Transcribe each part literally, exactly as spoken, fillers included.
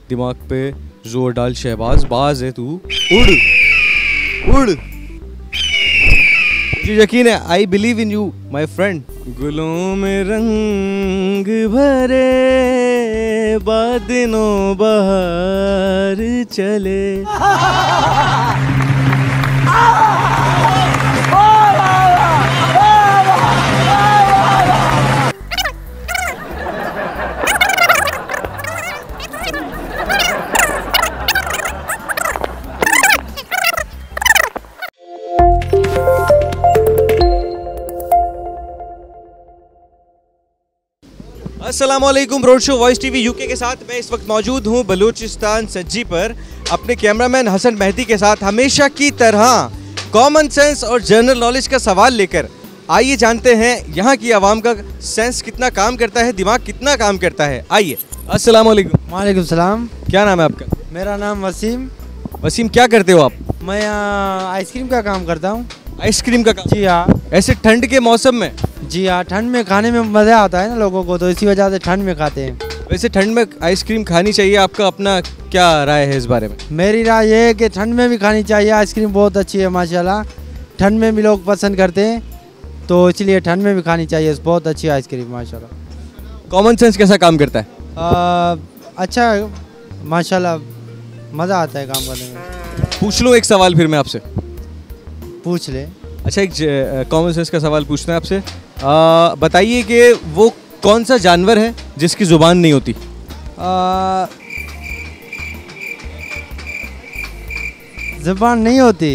दिमाग पे जोर डाल शहबाज, बाज है तू, उड़ उड़। मुझे यकीन है, I believe in you my friend. गुलों में रंग भरे बादलों बहार चले। अस्सलामुअलैकुम, broad show voice TV UK के साथ मैं इस वक्त मौजूद हूँ बलूचिस्तान सज्जी पर अपने कैमरामैन हसन मेहदी के साथ, हमेशा की तरह कॉमन सेंस और जनरल नॉलेज का सवाल लेकर। आइए जानते हैं यहाँ की आवाम का सेंस कितना काम करता है, दिमाग कितना काम करता है। आइए। अस्सलामुअलैकुम। वालेकुम सलाम। क्या नाम है आपका? मेरा नाम वसीम। वसीम, क्या करते हो आप? मैं आइसक्रीम का काम करता हूँ। आइसक्रीम का काम? जी हाँ। ऐसे ठंड के मौसम में? जी हाँ, ठंड में खाने में मज़ा आता है ना लोगों को, तो इसी वजह से ठंड में खाते हैं। वैसे ठंड में आइसक्रीम खानी चाहिए, आपका अपना क्या राय है इस बारे में? मेरी राय ये है कि ठंड में भी खानी चाहिए। आइसक्रीम बहुत अच्छी है माशाल्लाह, ठंड में भी लोग पसंद करते हैं, तो इसलिए ठंड में भी खानी चाहिए। बहुत अच्छी आइसक्रीम माशाल्लाह। कॉमन सेंस कैसा काम करता है? आ, अच्छा है माशाल्लाह, मज़ा आता है काम करने में। पूछ लूँ एक सवाल फिर मैं आपसे? पूछ ले। अच्छा, एक कॉमन सेंस का सवाल पूछना है आपसे। बताइए कि वो कौन सा जानवर है जिसकी ज़ुबान नहीं होती? ज़ुबान नहीं होती?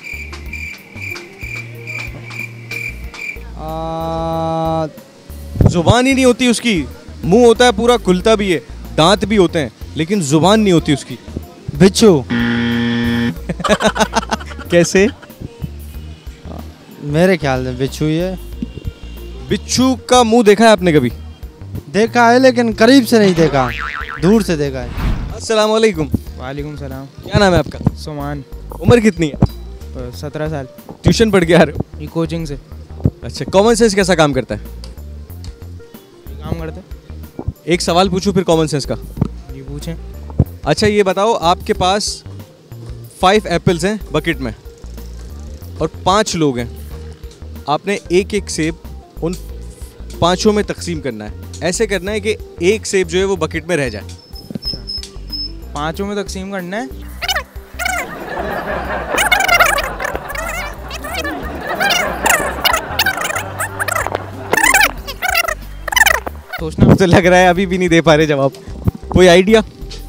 ज़ुबान ही नहीं होती उसकी, मुंह होता है पूरा, खुलता भी है, दांत भी होते हैं, लेकिन ज़ुबान नहीं होती उसकी। बिच्छू। कैसे? मेरे ख्याल में बिच्छू ही है। बिच्छू का मुंह देखा है आपने कभी? देखा है, लेकिन करीब से नहीं देखा, दूर से देखा है। अस्सलाम वालेकुम। वालेकुम सलाम। क्या नाम है आपका? सुमान। उम्र कितनी है? सत्रह साल। ट्यूशन पढ़ के आ रहे हो? ये कोचिंग से। अच्छा, कॉमन सेंस कैसा काम करता है? काम करते। एक सवाल पूछूं फिर कॉमन सेंस का? ये पूछें। अच्छा, ये बताओ, आपके पास फाइव एप्पल्स हैं बकेट में और पांच लोग हैं, आपने एक एक सेब उन पांचों में तकसीम करना है। ऐसे करना है कि एक सेब जो है वो बकेट में रह जाए। अच्छा, पांचों में तकसीम करना है। सोचना। मुझे लग रहा है अभी भी नहीं दे पा रहे जवाब। कोई आइडिया?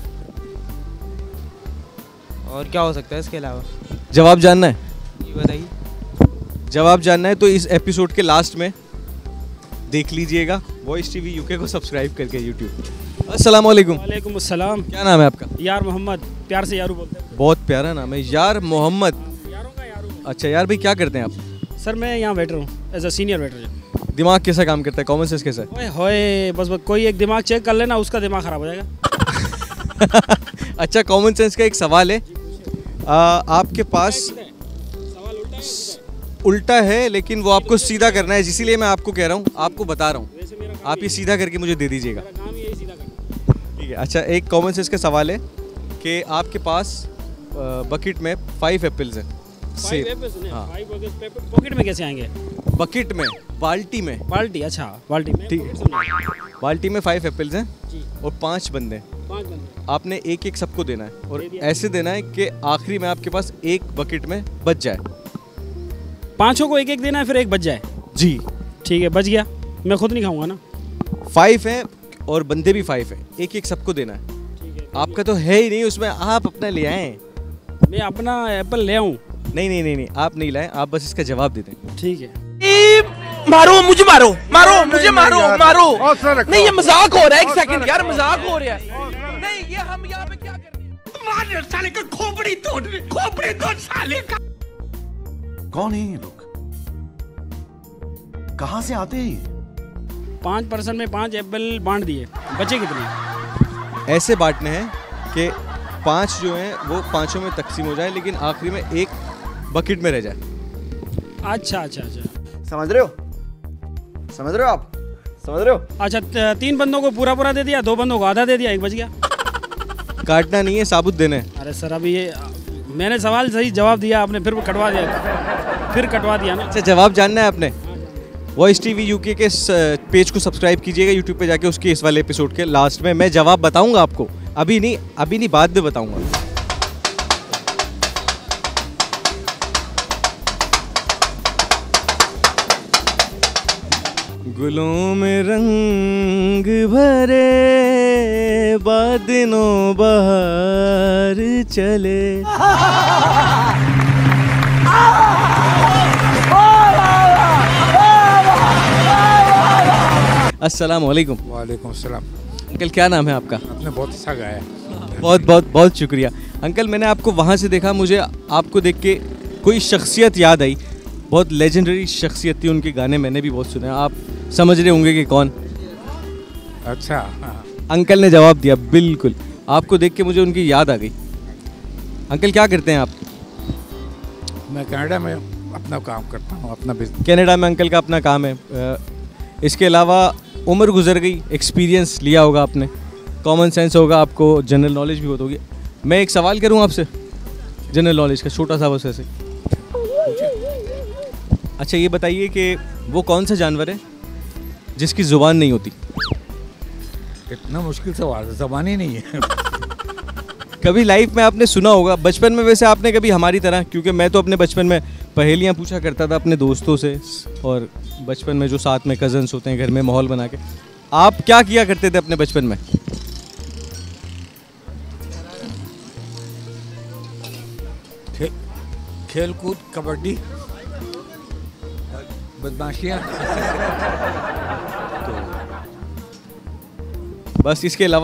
और क्या हो सकता है इसके अलावा? जवाब जानना है? ये बताइए। जवाब जानना है तो इस एपिसोड के लास्ट में देख लीजिएगा वॉइस टीवी यूके को सब्सक्राइब करके यूट्यूब। अस्सलाम वालेकुम। वालेकुम अस्सलाम। क्या नाम है आपका? यार मोहम्मद, प्यार से यारू बोलते हैं। बहुत प्यारा नाम है, यार मोहम्मद। यारों का यारू। अच्छा यार भाई, क्या करते हैं आप? सर मैं यहाँ वेटर हूँ, एज अ सीनियर वेटर। दिमाग कैसा काम करता है, कॉमन सेंस कैसा है? ओए होए, बस बस कोई एक दिमाग चेक कर लेना, उसका दिमाग खराब हो जाएगा। अच्छा, कॉमन सेंस का एक सवाल है। आ, आपके पास उल्टा है, लेकिन वो आपको सीधा करना है, इसीलिए मैं आपको कह रहा हूँ, आपको बता रहा हूँ, आप ये सीधा करके मुझे दे दीजिएगा। ठीक है। अच्छा, एक कॉमन सेंस का सवाल है कि आपके पास बकेट में फाइव एप्पल्स हैं। हाँ। पॉकेट में कैसे आएंगे? बकेट में, बाल्टी में। बाल्टी? अच्छा बाल्टी में। ठीक है। बाल्टी में फाइव एप्पल्स हैं और पांच बंदे हैं। पांच बंदे। आपने एक एक सबको देना है और ऐसे देना है कि आखिरी में आपके पास एक बकेट में बच जाए। पांचों को एक एक देना है, फिर एक बच जाए? जी। ठीक है, बच गया, मैं खुद नहीं खाऊंगा ना। फाइव हैं और बंदे भी फाइव हैं, एक एक सबको देना है। ठीक है। आपका तो है ही नहीं उसमें, आप अपना ले आए। मैं अपना एप्पल ले आऊँ? नहीं नहीं नहीं नहीं, आप नहीं लाए, आप बस इसका जवाब दे दें। ठीक है। मारो मुझे, मारो मारो मुझे, मारो मारो। नहीं, ये मजाक हो रहा है। एक सेकंड यार, मजाक हो रहा है। नहीं, ये हम यहाँ पे क्या कर रहे हैं? मार साले का खोपड़ी तोड़, खोपड़ी तोड़ साले का। कौन है ये लोग? कहां से आते हैं? पाँच परसेंट में पाँच एप्पल बांट दिए, बचे कितने? ऐसे बांटने हैं कि पांच जो हैं वो पांचों में तकसीम हो जाए, लेकिन आखिरी में एक बकेट में रह जाए। अच्छा अच्छा अच्छा, समझ रहे हो? समझ रहे हो आप? समझ रहे हो? अच्छा, तीन बंदों को पूरा पूरा दे दिया, दो बंदों को आधा दे दिया, एक बच गया। काटना नहीं है, साबुत देना है। अरे सर अभी ये मैंने सवाल सही जवाब दिया, आपने फिर कटवा दिया, फिर कटवा दिया ना। अच्छा, जवाब जानना है आपने। वॉइस टीवी यूके के पेज को सब्सक्राइब कीजिएगा यूट्यूब पे जाके, उसके इस वाले एपिसोड के लास्ट में मैं जवाब बताऊंगा आपको। अभी नहीं, अभी नहीं, बाद में बताऊंगा। गुलों में रंग भरे बादलों बहार चले। अस्सलाम वालेकुम। वालेकुम अस्सलाम। अंकल क्या नाम है आपका? आपने बहुत अच्छा गाया। बहुत बहुत बहुत शुक्रिया अंकल। मैंने आपको वहाँ से देखा, मुझे आपको देख के कोई शख्सियत याद आई, बहुत लेजेंडरी शख्सियत थी, उनके गाने मैंने भी बहुत सुने। आप समझ रहे होंगे कि कौन? अच्छा हाँ। अंकल ने जवाब दिया बिल्कुल। आपको देख के मुझे उनकी याद आ गई। अंकल क्या करते हैं आप? मैं कनाडा में अपना काम करता हूँ, अपना बिजनेस। कनाडा में अंकल का अपना काम है। इसके अलावा उम्र गुजर गई, एक्सपीरियंस लिया होगा आपने, कॉमन सेंस होगा आपको, जनरल नॉलेज भी बहुत होगी। मैं एक सवाल करूँ आपसे जनरल नॉलेज का, छोटा सा बस ऐसे। अच्छा ये बताइए कि वो कौन सा जानवर है जिसकी ज़ुबान नहीं होती? इतना मुश्किल सवाल है, ज़बान ही नहीं है। कभी लाइफ में आपने सुना होगा, बचपन में वैसे आपने कभी हमारी तरह, क्योंकि मैं तो अपने बचपन में पहेलियाँ पूछा करता था अपने दोस्तों से, और बचपन में जो साथ में कज़न्स होते हैं घर में माहौल बना के। आप क्या किया करते थे अपने बचपन में? खे, खेल कूद, कबड्डी, बदमाशियाँ। बस इसके अलावा?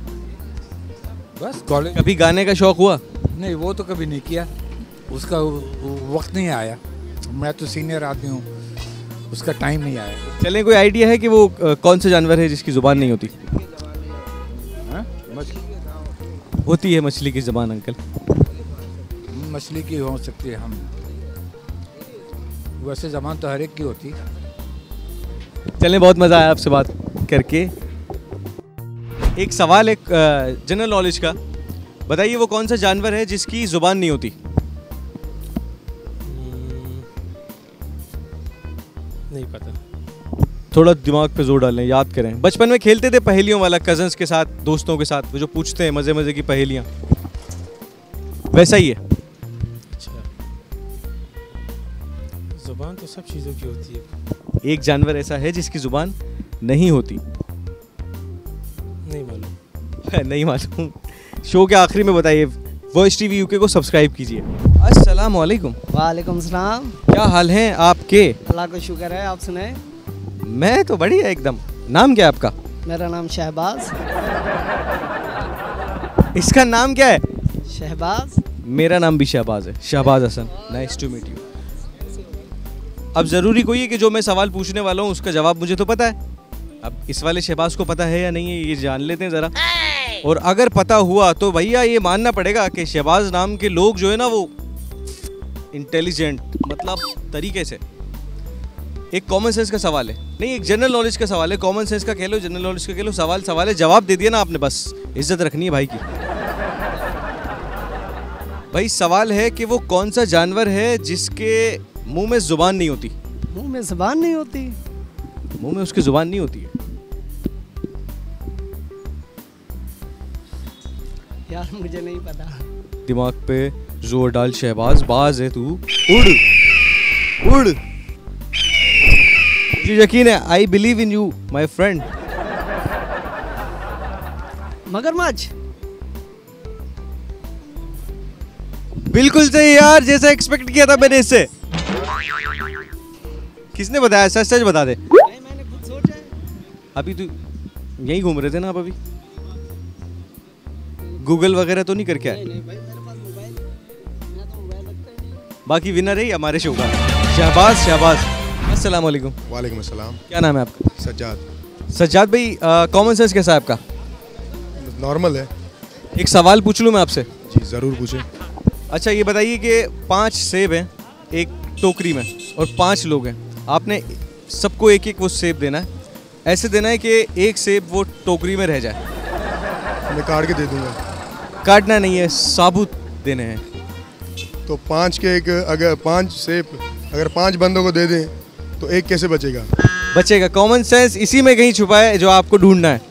बस कॉलेज। कभी गाने का शौक़ हुआ? नहीं, वो तो कभी नहीं किया, उसका वक्त नहीं आया। मैं तो सीनियर आदमी हूँ, उसका टाइम नहीं आया। चलें, कोई आइडिया है कि वो अ, कौन सा जानवर है जिसकी ज़ुबान नहीं होती? हाँ? मछली। होती है मछली की ज़ुबान अंकल। मछली की हो सकती है, हम वैसे ज़बान तो हर एक की होती। चलें, बहुत मज़ा आया आपसे बात करके। एक सवाल, एक जनरल नॉलेज का, बताइए वो कौन सा जानवर है जिसकी ज़ुबान नहीं होती? नहीं पता। थोड़ा दिमाग पे जोर डालें, याद करें। बचपन में खेलते थे पहेलियों वाला, कजन्स के साथ, दोस्तों के साथ, वो जो पूछते हैं मज़े मज़े की पहेलियाँ, वैसा ही है। अच्छा, ज़ुबान तो सब चीज़ों की होती है। एक जानवर ऐसा है जिसकी ज़ुबान नहीं होती। नहीं मालूम। नहीं मालूम। शो के आखिरी में बताइए। वॉइस टीवी यूके को सब्सक्राइब कीजिए। अस्सलाम वालेकुम। वालेकुम सलाम। क्या हाल है आपके? अल्लाह का शुक्र है, आप सुनाए? मैं तो बढ़िया एकदम। नाम क्या है आपका? मेरा नाम शहबाज। इसका नाम क्या है? शहबाज। मेरा नाम भी शहबाज है, Shahbaz Hasan. Nice to meet you. अब ज़रूरी कोई है कि जो मैं सवाल पूछने वाला हूँ उसका जवाब मुझे तो पता है। अब इस वाले शहबाज को पता है या नहीं है ये जान लेते हैं ज़रा। और अगर पता हुआ तो भैया ये मानना पड़ेगा कि शहबाज नाम के लोग जो है ना वो इंटेलिजेंट, मतलब तरीके से। एक कॉमन सेंस का सवाल है, नहीं एक जनरल नॉलेज का सवाल है। कॉमन सेंस का कह लो, जनरल नॉलेज का कह लो, सवाल सवाल है, जवाब दे दिया ना आपने, बस इज्जत रखनी है भाई की। भाई सवाल है कि वो कौन सा जानवर है जिसके मुंह में जुबान नहीं होती? मुंह में जुबान नहीं होती? मुंह में उसकी जुबान नहीं होती है। यार मुझे नहीं पता। दिमाग पे जोर डाल शहबाज, बाज है तू, उड़ उड़। मुझे यकीन है, I believe in you my friend. मगरमच्छ। बिल्कुल सही यार, जैसा एक्सपेक्ट किया था मैंने इससे। किसने बताया? सच सच बता दे। नहीं, मैंने खुद सोचा है। अभी तू यहीं घूम रहे थे ना आप? अभी गूगल वगैरह तो नहीं करके आए? नहीं नहीं भाई, मेरे पास मोबाइल है, मैं तो मोबाइल रखता ही नहीं। बाकी विनर है हमारे शो का शहबाज। शहबाज अस्सलाम वालेकुम। वालेकुम अस्सलाम। क्या नाम है आपका? सज्जाद। सज्जाद भाई, कॉमन सेंस कैसा है आपका? नॉर्मल है। एक सवाल पूछ लूँ मैं आपसे? जी ज़रूर पूछें। अच्छा ये बताइए कि पांच सेब हैं एक टोकरी में और पांच लोग हैं, आपने सबको एक एक वो सेब देना है। ऐसे देना है कि एक सेब वो टोकरी में रह जाए। मैं काट के दे दूंगा। काटना नहीं है, साबुत देने हैं। तो पाँच के एक, अगर पाँच सेब अगर पाँच बंदों को दे दें तो एक कैसे बचेगा? बचेगा। कॉमन सेंस इसी में कहीं छुपा है जो आपको ढूंढना है।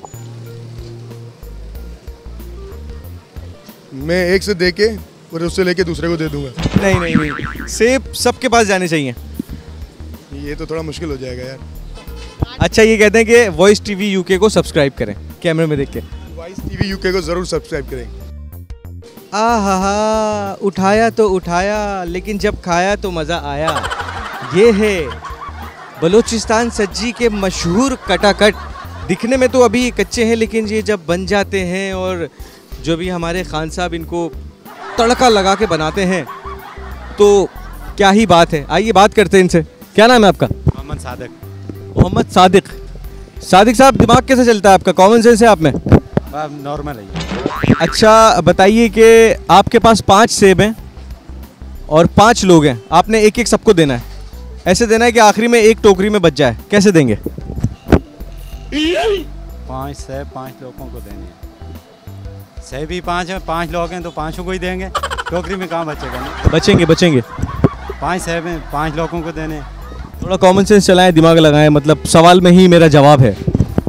मैं एक से दे के और उससे लेके दूसरे को दे दूंगा। नहीं नहीं नहीं, सेब सबके पास जाने चाहिए। ये तो थोड़ा मुश्किल हो जाएगा यार। अच्छा, ये कहते हैं कि वॉइस टीवी यूके को सब्सक्राइब करें कैमरे में देख के। वॉइस टीवी यूके को जरूर सब्सक्राइब करें। आहा हा, उठाया तो उठाया लेकिन जब खाया तो मज़ा आया। ये है बलूचिस्तान सज्जी के मशहूर कटाकट। दिखने में तो अभी कच्चे हैं, लेकिन ये जब बन जाते हैं और जो भी हमारे खान साहब इनको तड़का लगा के बनाते हैं तो क्या ही बात है। आइए बात करते हैं इनसे। क्या नाम है आपका? मोहम्मद सादिक। मोहम्मद सादिक। सादिक साहब, दिमाग कैसे चलता है आपका? कॉमन सेंस है आप में? नॉर्मल है। अच्छा बताइए कि आपके पास पांच सेब हैं और पांच लोग हैं, आपने एक एक सबको देना है। ऐसे देना है कि आखिरी में एक टोकरी में बच जाए। कैसे देंगे? पाँच सेब पाँच लोगों को देने हैं। सेब ही पाँच हैं, पाँच लोग हैं तो पाँचों को ही देंगे। टोकरी में कहाँ बचेगा ना? बचेंगे बचेंगे। पाँच सेब हैं, पाँच लोगों को देने। थोड़ा कॉमन सेंस चलाएं, दिमाग लगाएं। मतलब सवाल में ही मेरा जवाब है।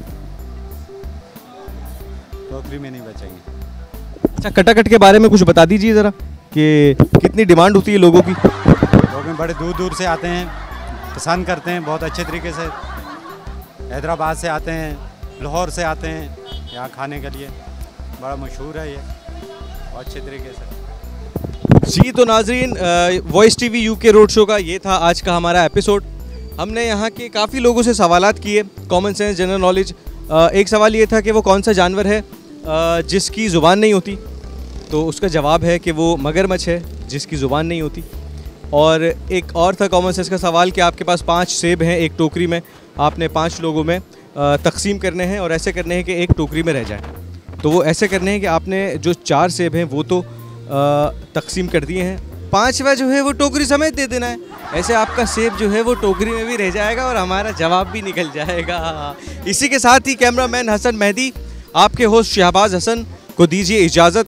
टोकरी में नहीं बचेंगे। अच्छा, कटाकट के बारे में कुछ बता दीजिए ज़रा कि कितनी डिमांड होती है लोगों की? लोग बड़े दूर दूर से आते हैं, पसंद करते हैं बहुत अच्छे तरीके से। हैदराबाद से आते हैं, लाहौर से आते हैं यहाँ खाने के लिए। बड़ा मशहूर है ये, बहुत अच्छे तरीके से। जी तो नाजरीन, voice TV UK road show का ये था आज का हमारा एपिसोड। हमने यहाँ के काफ़ी लोगों से सवालात किए, कॉमन सेंस, जनरल नॉलेज। एक सवाल ये था कि वो कौन सा जानवर है जिसकी ज़ुबान नहीं होती, तो उसका जवाब है कि वो मगरमच्छ है जिसकी ज़ुबान नहीं होती। और एक और था कॉमन सेंस का सवाल कि आपके पास पांच सेब हैं एक टोकरी में, आपने पांच लोगों में तकसीम करने हैं और ऐसे करने हैं कि एक टोकरी में रह जाए। तो वो ऐसे करने हैं कि आपने जो चार सेब हैं वो तो तकसीम कर दिए हैं, पांचवा जो है वो टोकरी समेत दे देना है। ऐसे आपका सेब जो है वो टोकरी में भी रह जाएगा और हमारा जवाब भी निकल जाएगा। इसी के साथ ही कैमरामैन हसन मेहदी, आपके होस्ट शहबाज हसन को दीजिए इजाज़त।